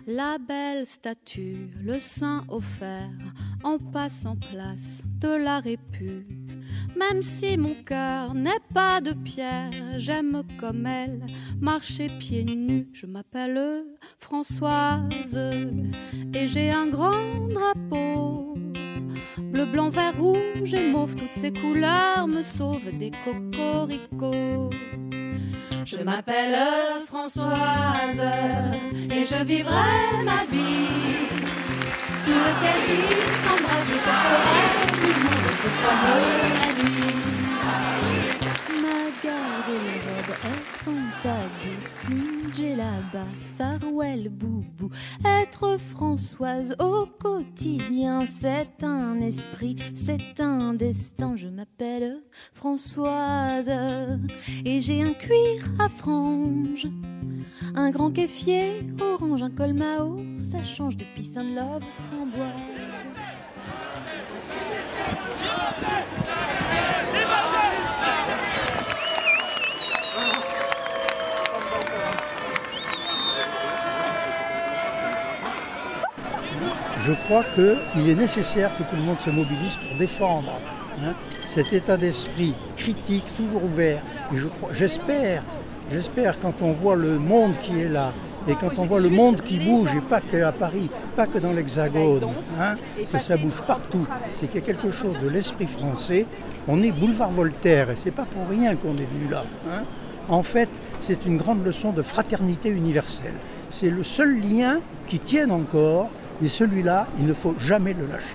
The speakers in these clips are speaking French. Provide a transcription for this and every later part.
La belle statue, le sein offert, en passant place de la Répu. Même si mon cœur n'est pas de pierre, j'aime comme elle marcher pieds nus. Je m'appelle Françoise et j'ai un grand drapeau. Bleu, blanc, vert, rouge et mauve, toutes ces couleurs me sauvent des cocoricots. Je m'appelle Françoise et je vivrai ma vie sous le ciel qui s'embrase, je porterai tout le monde pour la nuit. Ma garde et les robes, elles sont à bout, slim, djellaba, sarouel, boubou. Être Françoise au quotidien, c'est un esprit, c'est un destin. Je m'appelle Françoise et j'ai un cuir à franges, un grand kéfier orange, un col Mao, ça change de peace and love framboise. Je crois qu'il est nécessaire que tout le monde se mobilise pour défendre cet état d'esprit critique, toujours ouvert. Et j'espère quand on voit le monde qui est là, et quand on voit le monde qui bouge, et pas qu'à Paris, pas que dans l'Hexagone, que ça bouge partout, c'est qu'il y a quelque chose de l'esprit français. On est boulevard Voltaire, et c'est pas pour rien qu'on est venu là. En fait, c'est une grande leçon de fraternité universelle. C'est le seul lien qui tienne encore, et celui-là, il ne faut jamais le lâcher.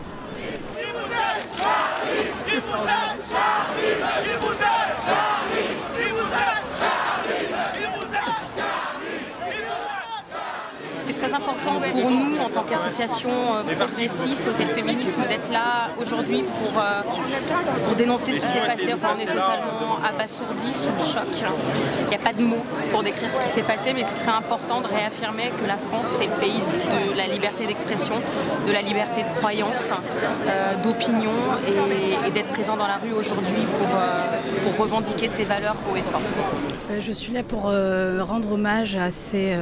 C'était très important pour nous, en tant qu'association progressiste, Oser le féminisme, d'être là aujourd'hui pour dénoncer ce qui s'est passé. Enfin, on est totalement abasourdis, sous le choc. Il n'y a pas de mots pour décrire ce qui s'est passé, mais c'est très important de réaffirmer que la France, c'est le pays de la liberté d'expression, de la liberté de croyance, d'opinion, et d'être présent dans la rue aujourd'hui pour revendiquer ces valeurs haut et fort. Je suis là pour rendre hommage à ces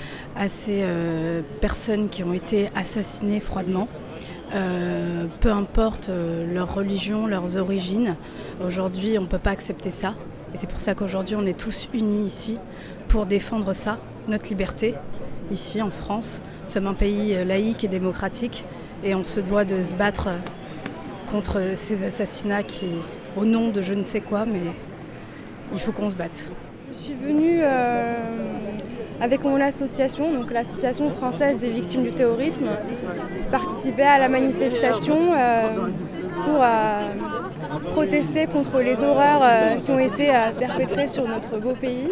personnes qui ont été assassinées froidement. Peu importe leur religion, leurs origines, aujourd'hui on ne peut pas accepter ça. Et c'est pour ça qu'aujourd'hui on est tous unis ici pour défendre ça, notre liberté, ici en France. Nous sommes un pays laïque et démocratique et on se doit de se battre contre ces assassinats qui, au nom de je ne sais quoi, mais il faut qu'on se batte. Je suis venue avec mon association, donc l'association française des victimes du terrorisme, participer à la manifestation pour protester contre les horreurs qui ont été perpétrées sur notre beau pays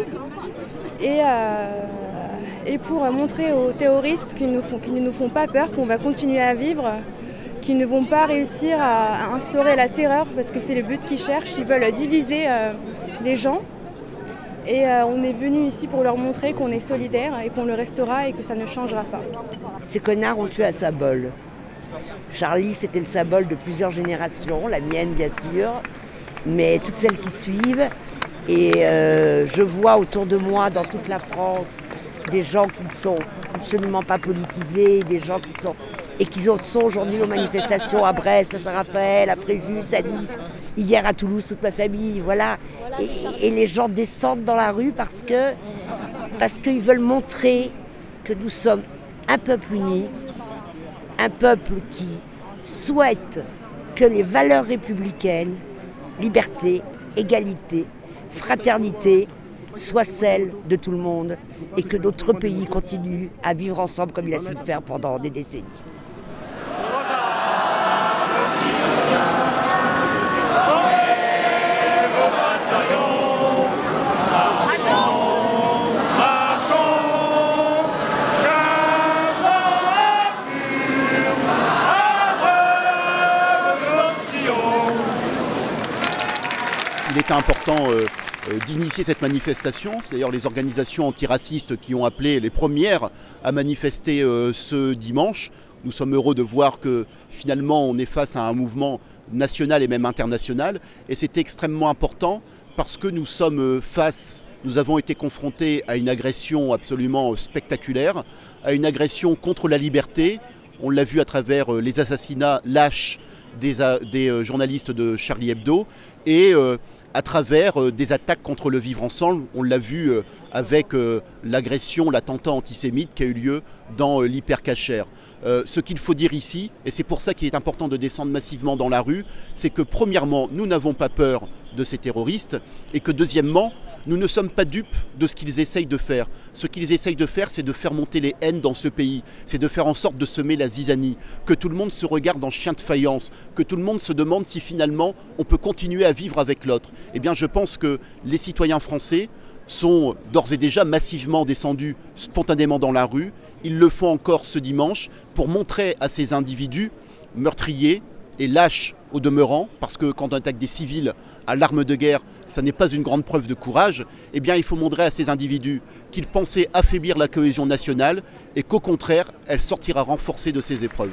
et pour montrer aux terroristes qu'ils ne nous font pas peur, qu'on va continuer à vivre, qu'ils ne vont pas réussir à instaurer la terreur parce que c'est le but qu'ils cherchent, ils veulent diviser les gens. Et on est venu ici pour leur montrer qu'on est solidaires et qu'on le restera et que ça ne changera pas. Ces connards ont tué un symbole. Charlie, c'était le symbole de plusieurs générations, la mienne bien sûr, mais toutes celles qui suivent. Et je vois autour de moi, dans toute la France, des gens qui ne sont absolument pas politisés, des gens qui sont aujourd'hui aux manifestations à Brest, à Saint-Raphaël, à Fréjus, à Nice, hier à Toulouse, toute ma famille, voilà. Et les gens descendent dans la rue parce qu'ils veulent montrer que nous sommes un peuple uni, un peuple qui souhaite que les valeurs républicaines, liberté, égalité, fraternité, soient celles de tout le monde et que notre pays continue à vivre ensemble comme il a su le faire pendant des décennies. Il était important d'initier cette manifestation. C'est d'ailleurs les organisations antiracistes qui ont appelé les premières à manifester ce dimanche. Nous sommes heureux de voir que finalement on est face à un mouvement national et même international. Et c'est extrêmement important parce que nous sommes face nous avons été confrontés à une agression absolument spectaculaire, à une agression contre la liberté. On l'a vu à travers les assassinats lâches des journalistes de Charlie Hebdo et à travers des attaques contre le vivre ensemble. On l'a vu avec l'agression, l'attentat antisémite qui a eu lieu dans l'hypercachère. Ce qu'il faut dire ici, et c'est pour ça qu'il est important de descendre massivement dans la rue, c'est que premièrement, nous n'avons pas peur de ces terroristes et que deuxièmement, nous ne sommes pas dupes de ce qu'ils essayent de faire. Ce qu'ils essayent de faire, c'est de faire monter les haines dans ce pays, c'est de faire en sorte de semer la zizanie, que tout le monde se regarde en chien de faïence, que tout le monde se demande si finalement on peut continuer à vivre avec l'autre. Eh bien, je pense que les citoyens français sont d'ores et déjà massivement descendus spontanément dans la rue. Ils le font encore ce dimanche pour montrer à ces individus meurtriers et lâches au demeurant, parce que quand on attaque des civils à l'arme de guerre, ça n'est pas une grande preuve de courage, eh bien il faut montrer à ces individus qu'ils pensaient affaiblir la cohésion nationale et qu'au contraire, elle sortira renforcée de ces épreuves.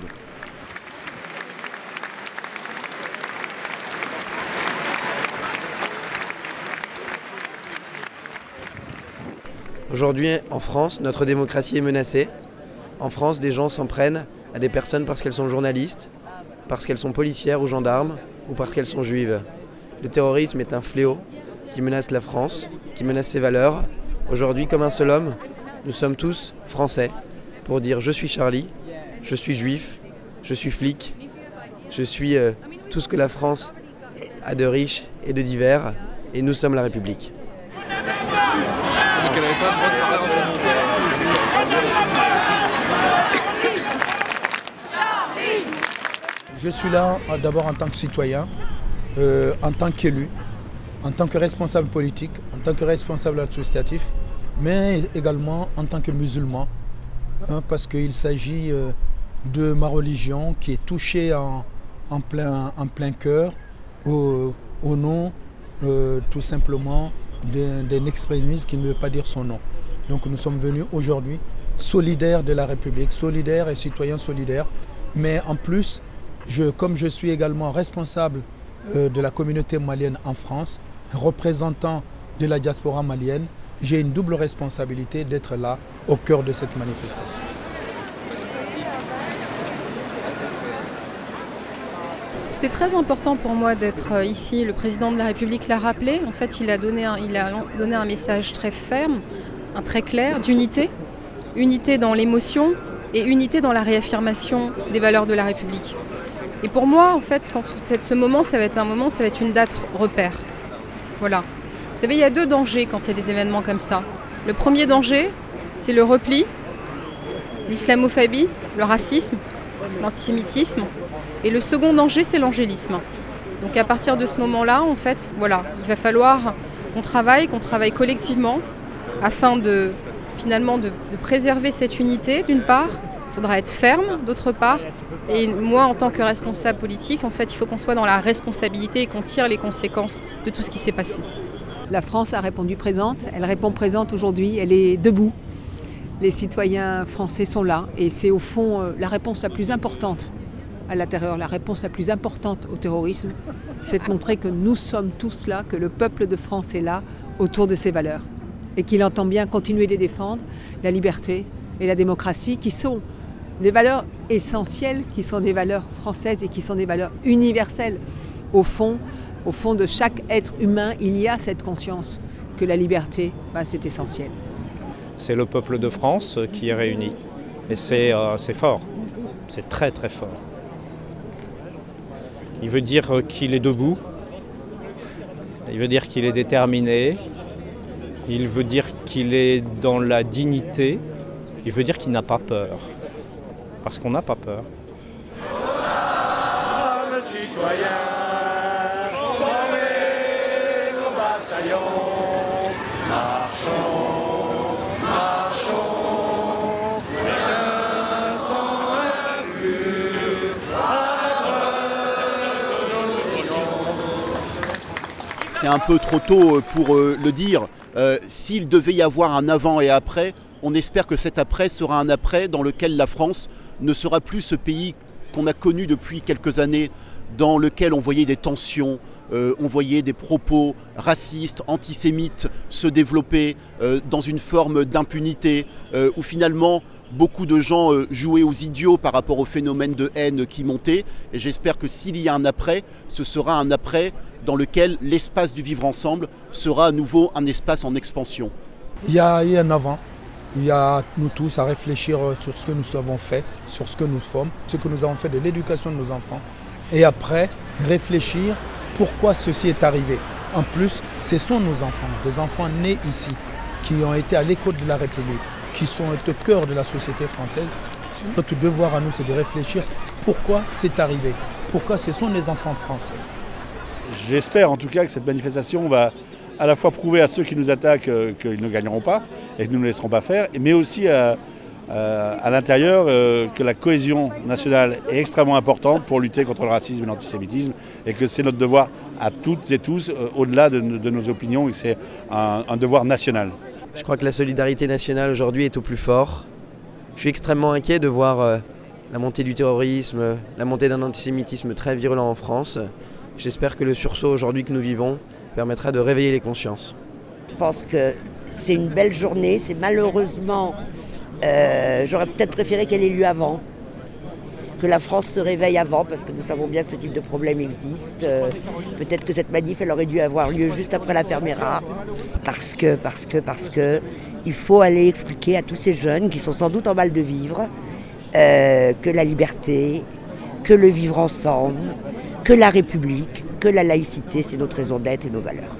Aujourd'hui, en France, notre démocratie est menacée. En France, des gens s'en prennent à des personnes parce qu'elles sont journalistes, parce qu'elles sont policières ou gendarmes, ou parce qu'elles sont juives. Le terrorisme est un fléau qui menace la France, qui menace ses valeurs. Aujourd'hui, comme un seul homme, nous sommes tous français pour dire « je suis Charlie, je suis juif, je suis flic, je suis tout ce que la France a de riche et de divers, et nous sommes la République ». Je suis là d'abord en tant que citoyen, en tant qu'élu, en tant que responsable politique, en tant que responsable associatif, mais également en tant que musulman, parce qu'il s'agit de ma religion qui est touchée en plein cœur au nom tout simplement d'un extrémiste qui ne veut pas dire son nom. Donc nous sommes venus aujourd'hui solidaires de la République, solidaires et citoyens solidaires, mais en plus, comme je suis également responsable de la communauté malienne en France, représentant de la diaspora malienne, j'ai une double responsabilité d'être là au cœur de cette manifestation. C'était très important pour moi d'être ici. Le président de la République l'a rappelé. En fait, il a donné un message très ferme, très clair, d'unité. Unité dans l'émotion et unité dans la réaffirmation des valeurs de la République. Et pour moi, en fait, ce moment, ça va être une date repère. Voilà. Vous savez, il y a deux dangers quand il y a des événements comme ça. Le premier danger, c'est le repli, l'islamophobie, le racisme, l'antisémitisme. Et le second danger, c'est l'angélisme. Donc à partir de ce moment-là, en fait, voilà, il va falloir qu'on travaille collectivement afin de préserver cette unité, d'une part. Il faudra être ferme, d'autre part. Et moi, en tant que responsable politique, en fait, il faut qu'on soit dans la responsabilité et qu'on tire les conséquences de tout ce qui s'est passé. La France a répondu présente, elle répond présente aujourd'hui, elle est debout. Les citoyens français sont là et c'est au fond la réponse la plus importante à la terreur, la réponse la plus importante au terrorisme, c'est de montrer que nous sommes tous là, que le peuple de France est là autour de ses valeurs et qu'il entend bien continuer de les défendre, la liberté et la démocratie qui sont des valeurs essentielles, qui sont des valeurs françaises et qui sont des valeurs universelles. Au fond de chaque être humain, il y a cette conscience que la liberté, c'est essentiel. C'est le peuple de France qui est réuni et c'est fort, c'est très très fort. Il veut dire qu'il est debout, il veut dire qu'il est déterminé, il veut dire qu'il est dans la dignité, il veut dire qu'il n'a pas peur. Parce qu'on n'a pas peur. C'est un peu trop tôt pour le dire. S'il devait y avoir un avant et après, on espère que cet après sera un après dans lequel la France ne sera plus ce pays qu'on a connu depuis quelques années dans lequel on voyait des tensions, on voyait des propos racistes, antisémites se développer dans une forme d'impunité, où finalement beaucoup de gens jouaient aux idiots par rapport au phénomène de haine qui montait. Et j'espère que s'il y a un après, ce sera un après dans lequel l'espace du vivre ensemble sera à nouveau un espace en expansion. Il y a eu un avant. Il y a nous tous à réfléchir sur ce que nous avons fait, sur ce que nous sommes, ce que nous avons fait de l'éducation de nos enfants. Et après, réfléchir pourquoi ceci est arrivé. En plus, ce sont nos enfants, des enfants nés ici, qui ont été à l'école de la République, qui sont au cœur de la société française. Notre devoir à nous, c'est de réfléchir pourquoi c'est arrivé, pourquoi ce sont les enfants français. J'espère en tout cas que cette manifestation va à la fois prouver à ceux qui nous attaquent qu'ils ne gagneront pas et que nous ne laisserons pas faire, mais aussi à l'intérieur que la cohésion nationale est extrêmement importante pour lutter contre le racisme et l'antisémitisme et que c'est notre devoir à toutes et tous, au-delà de nos opinions, et que c'est un devoir national. Je crois que la solidarité nationale aujourd'hui est au plus fort. Je suis extrêmement inquiet de voir la montée du terrorisme, la montée d'un antisémitisme très virulent en France. J'espère que le sursaut aujourd'hui que nous vivons permettra de réveiller les consciences. Je pense que c'est une belle journée, c'est malheureusement, j'aurais peut-être préféré qu'elle ait lieu avant, que la France se réveille avant, parce que nous savons bien que ce type de problème existe. Peut-être que cette manif, elle aurait dû avoir lieu juste après la Fermera, parce que il faut aller expliquer à tous ces jeunes qui sont sans doute en mal de vivre que la liberté, que le vivre ensemble, que la République, que la laïcité, c'est notre raison d'être et nos valeurs.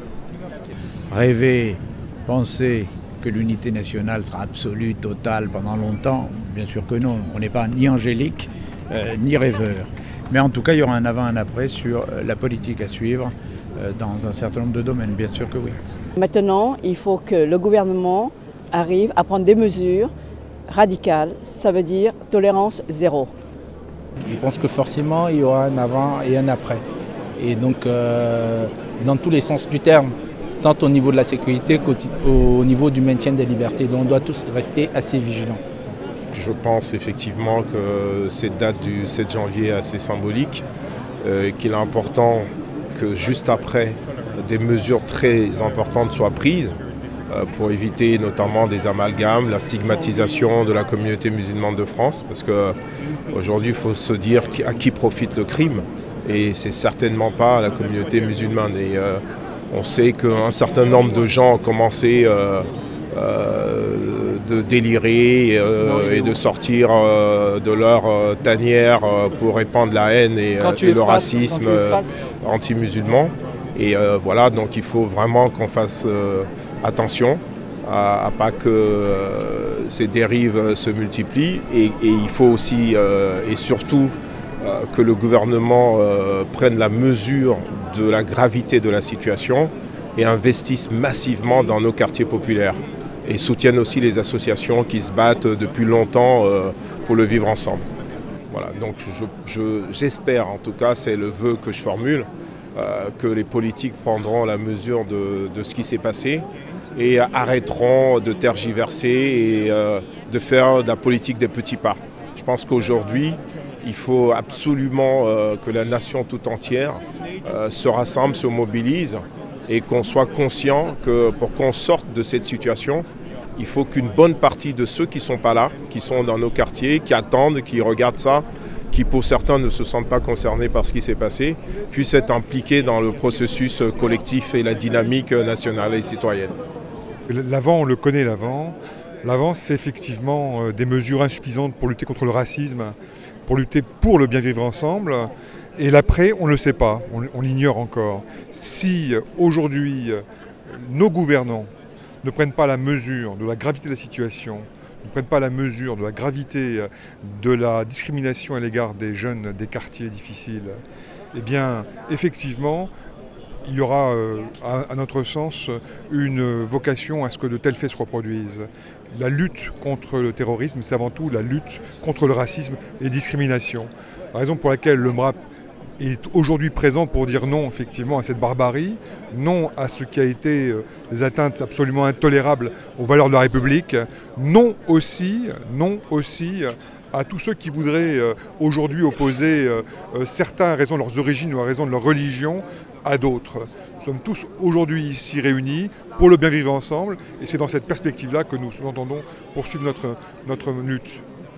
Rêver, penser que l'unité nationale sera absolue, totale pendant longtemps, bien sûr que non. On n'est pas ni angélique, ni rêveur. Mais en tout cas, il y aura un avant et un après sur la politique à suivre dans un certain nombre de domaines, bien sûr que oui. Maintenant, il faut que le gouvernement arrive à prendre des mesures radicales, ça veut dire tolérance zéro. Je pense que forcément, il y aura un avant et un après. Et donc, dans tous les sens du terme, tant au niveau de la sécurité qu'au niveau du maintien des libertés. Donc, on doit tous rester assez vigilants. Je pense effectivement que cette date du 7 janvier est assez symbolique, qu'il est important que juste après, des mesures très importantes soient prises pour éviter notamment des amalgames, la stigmatisation de la communauté musulmane de France, parce qu'aujourd'hui il faut se dire à qui profite le crime, et c'est certainement pas à la communauté musulmane. Et on sait qu'un certain nombre de gens ont commencé de délirer et de sortir de leur tanière pour répandre la haine et le racisme anti-musulman. Et voilà, donc il faut vraiment qu'on fasse attention à pas que ces dérives se multiplient. Et il faut aussi et surtout que le gouvernement prenne la mesure de la gravité de la situation et investisse massivement dans nos quartiers populaires. Et soutienne aussi les associations qui se battent depuis longtemps pour le vivre ensemble. Voilà, donc j'espère, en tout cas, c'est le vœu que je formule, que les politiques prendront la mesure de ce qui s'est passé et arrêteront de tergiverser et de faire de la politique des petits pas. Je pense qu'aujourd'hui, il faut absolument que la nation tout entière se rassemble, se mobilise et qu'on soit conscient que pour qu'on sorte de cette situation, il faut qu'une bonne partie de ceux qui ne sont pas là, qui sont dans nos quartiers, qui attendent, qui regardent ça, qui pour certains ne se sentent pas concernés par ce qui s'est passé, puissent être impliqués dans le processus collectif et la dynamique nationale et citoyenne. L'avant, on le connaît l'avant. L'avant, c'est effectivement des mesures insuffisantes pour lutter contre le racisme, pour lutter pour le bien vivre ensemble. Et l'après, on ne le sait pas, on l'ignore encore. Si aujourd'hui, nos gouvernants ne prennent pas la mesure de la gravité de la situation, ne prennent pas la mesure de la gravité de la discrimination à l'égard des jeunes des quartiers difficiles, eh bien, effectivement, il y aura, à notre sens, une vocation à ce que de tels faits se reproduisent. La lutte contre le terrorisme, c'est avant tout la lutte contre le racisme et les discriminations. La raison pour laquelle le MRAP est aujourd'hui présent pour dire non effectivement à cette barbarie, non à ce qui a été des atteintes absolument intolérables aux valeurs de la République, non aussi à tous ceux qui voudraient aujourd'hui opposer certains à raison de leurs origines ou à raison de leur religion à d'autres. Nous sommes tous aujourd'hui ici réunis pour le bien vivre ensemble et c'est dans cette perspective-là que nous entendons poursuivre notre lutte.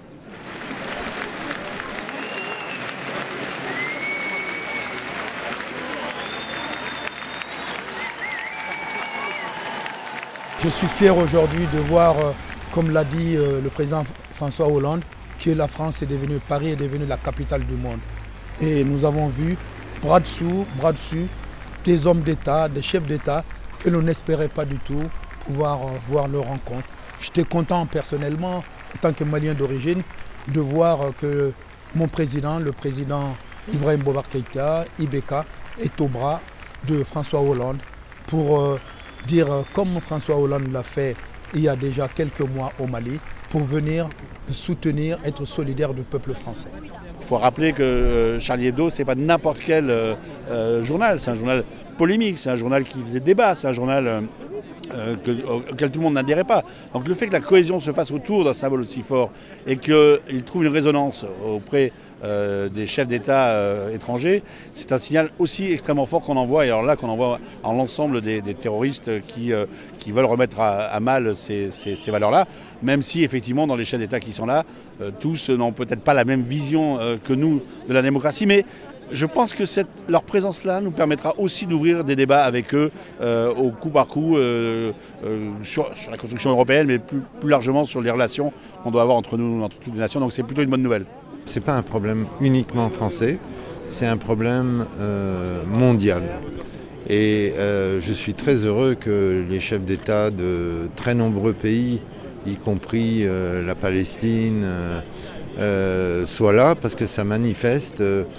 Je suis fier aujourd'hui de voir, comme l'a dit le président François Hollande, que la France est devenue, Paris est devenue la capitale du monde. Et nous avons vu bras dessus, des hommes d'État, des chefs d'État que l'on n'espérait pas du tout pouvoir voir leur rencontre. J'étais content personnellement, en tant que Malien d'origine, de voir que mon président, le président Ibrahim Boubacar Keïta, IBK, est au bras de François Hollande pour dire, comme François Hollande l'a fait il y a déjà quelques mois au Mali, pour venir soutenir, être solidaire du peuple français. Il faut rappeler que Charlie Hebdo, ce n'est pas n'importe quel journal, c'est un journal polémique, c'est un journal qui faisait débat, c'est un journal auquel tout le monde n'adhérait pas. Donc le fait que la cohésion se fasse autour d'un symbole aussi fort et qu'il trouve une résonance auprès des chefs d'État étrangers, c'est un signal aussi extrêmement fort qu'on envoie, et alors là qu'on envoie à l'ensemble des terroristes qui veulent remettre à mal ces valeurs-là, même si effectivement dans les chefs d'État qui sont là, tous n'ont peut-être pas la même vision que nous de la démocratie, mais je pense que leur présence-là nous permettra aussi d'ouvrir des débats avec eux au coup par coup sur la construction européenne, mais plus largement sur les relations qu'on doit avoir entre nous, entre toutes les nations. Donc c'est plutôt une bonne nouvelle. Ce n'est pas un problème uniquement français, c'est un problème mondial. Et je suis très heureux que les chefs d'État de très nombreux pays, y compris la Palestine, soient là, parce que ça manifeste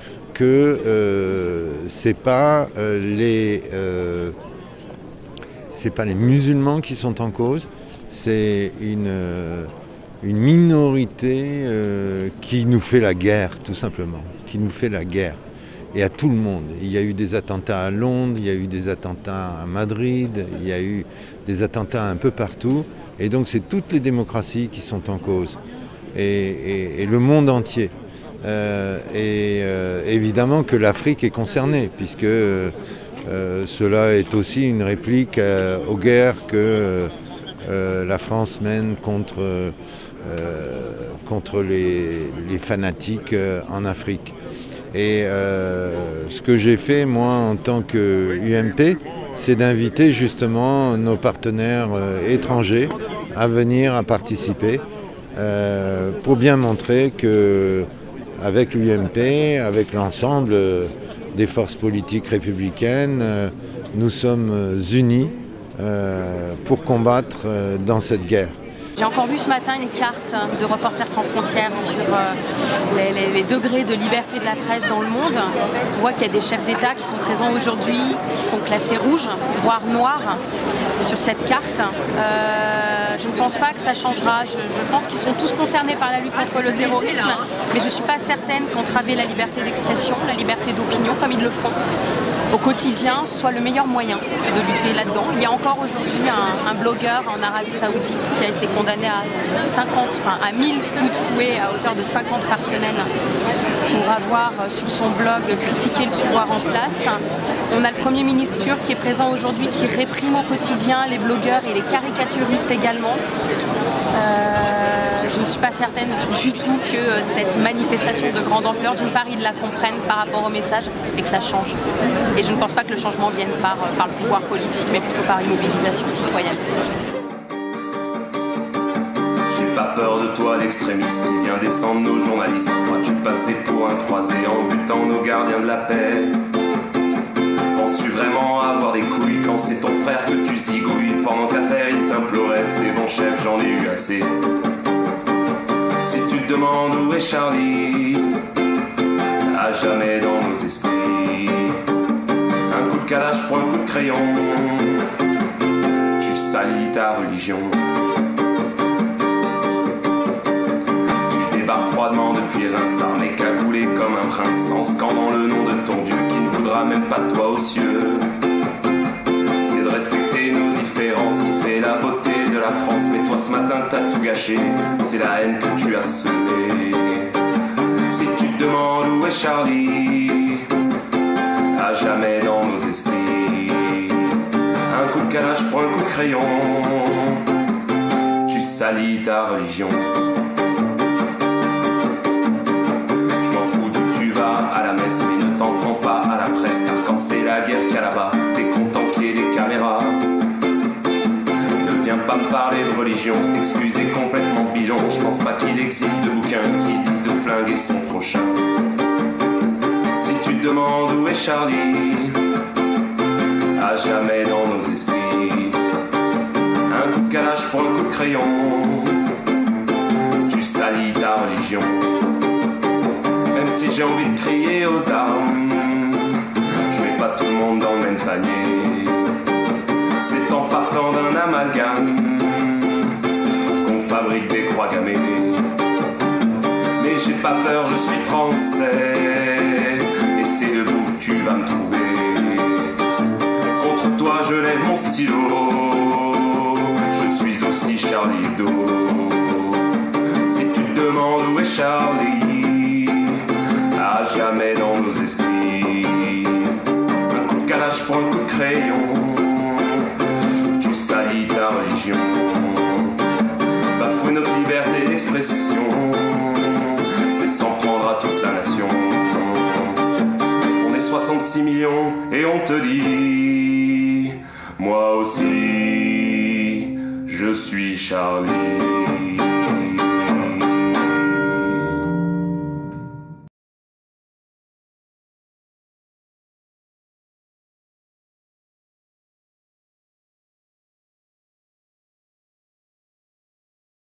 que c'est pas les musulmans qui sont en cause, c'est une minorité qui nous fait la guerre, tout simplement, qui nous fait la guerre, et à tout le monde. Il y a eu des attentats à Londres, il y a eu des attentats à Madrid, il y a eu des attentats un peu partout, et donc c'est toutes les démocraties qui sont en cause, et le monde entier. Évidemment que l'Afrique est concernée, puisque cela est aussi une réplique aux guerres que la France mène contre les fanatiques en Afrique. Et ce que j'ai fait, moi, en tant que UMP, c'est d'inviter justement nos partenaires étrangers à venir à participer pour bien montrer que avec l'UMP, avec l'ensemble des forces politiques républicaines, nous sommes unis pour combattre dans cette guerre. J'ai encore vu ce matin une carte de Reporters sans frontières sur les degrés de liberté de la presse dans le monde. On voit qu'il y a des chefs d'État qui sont présents aujourd'hui, qui sont classés rouges, voire noirs, sur cette carte. Je ne pense pas que ça changera. Je pense qu'ils sont tous concernés par la lutte contre le terrorisme, mais je ne suis pas certaine qu'entraver la liberté d'expression, la liberté d'opinion, comme ils le font au quotidien, soit le meilleur moyen de lutter là-dedans. Il y a encore aujourd'hui un blogueur en Arabie Saoudite qui a été condamné à 1000 coups de fouet à hauteur de 50 par semaine pour avoir sur son blog critiqué le pouvoir en place. On a le Premier ministre turc qui est présent aujourd'hui, qui réprime au quotidien les blogueurs et les caricaturistes également. Je ne suis pas certaine du tout que cette manifestation de grande ampleur, d'une part, ils la comprennent par rapport au message et que ça change. Et je ne pense pas que le changement vienne par le pouvoir politique, mais plutôt par une mobilisation citoyenne. J'ai pas peur de toi, l'extrémiste qui vient descendre nos journalistes. Crois-tu passer pour un croisé en butant nos gardiens de la paix? Penses-tu vraiment avoir des couilles quand c'est ton frère que tu zigouilles? Pendant qu'à terre il t'implorait, c'est bon chef, j'en ai eu assez. Si tu te demandes où est Charlie, à jamais dans nos esprits. Un coup de calage pour un coup de crayon, tu salis ta religion. Tu débarques froidement depuis Reims, armé cagoulé comme un prince, en scandant le nom de ton Dieu qui ne voudra même pas de toi aux cieux. C'est de respecter nos différences qui fait la beauté de la France, mais toi ce matin t'as tout gâché, c'est la haine que tu as semée. Charlie? À jamais dans nos esprits. Un coup de calage pour un coup de crayon. Tu salis ta religion. Je m'en fous d'où tu vas à la messe, mais ne t'en prends pas à la presse, car quand c'est la guerre qu'il y a là-bas, t'es content qu'il y ait des caméras. Ne viens pas me parler de religion, cette excuse est complètement bidon. Je pense pas qu'il existe de bouquins qui disent de flinguer son prochain. Si tu te demandes où est Charlie, à jamais dans nos esprits. Un coup de calage pour un coup de crayon. Tu salis ta religion. Même si j'ai envie de crier aux armes, je mets pas tout le monde dans le même panier. C'est en partant d'un amalgame qu'on fabrique des croix gammées. Mais j'ai pas peur, je suis français, et c'est debout que tu vas me trouver. Contre toi je lève mon stylo, je suis aussi Charlie Hebdo. Si tu te demandes où est Charlie, à jamais dans nos esprits. Un coup de calage pour un coup de crayon, tu salis ta religion. Bafouer notre liberté d'expression, c'est s'en prendre à toute la nation. On est 66 millions et on te dit, moi aussi, je suis Charlie.